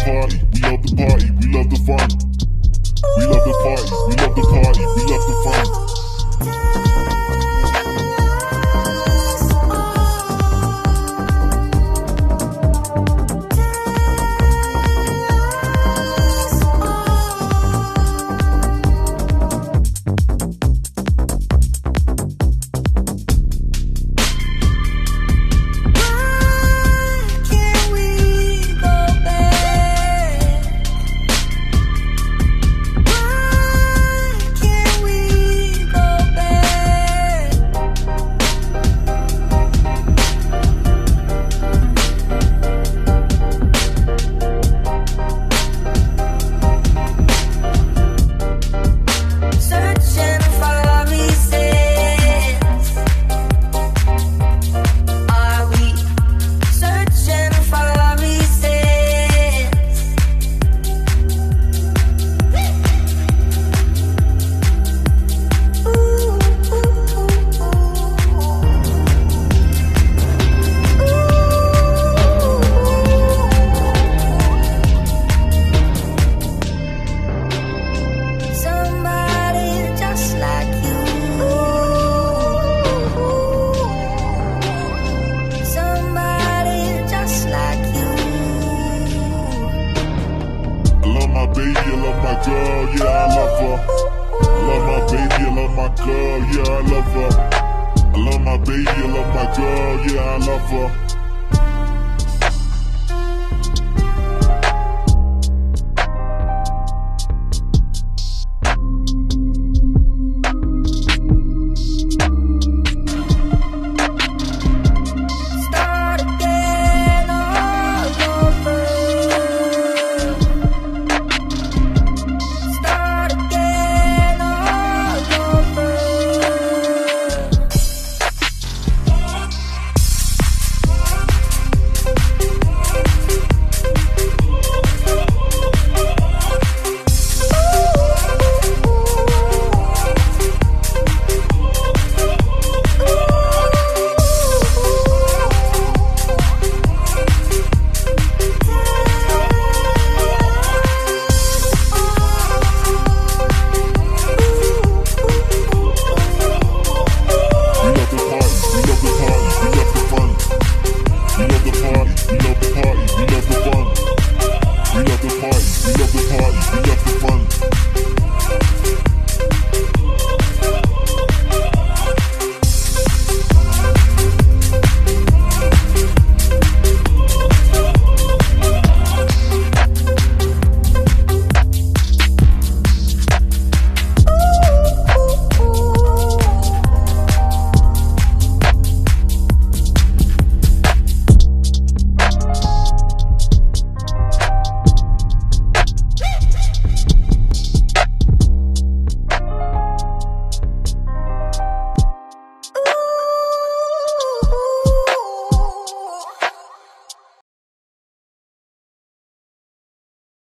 party, we love the party, we love the fun. We love the party, we love the party, we love the fun. Girl, yeah, I love her. I love my baby, I love my girl, yeah, I love her. I love my baby, I love my girl, yeah, I love her.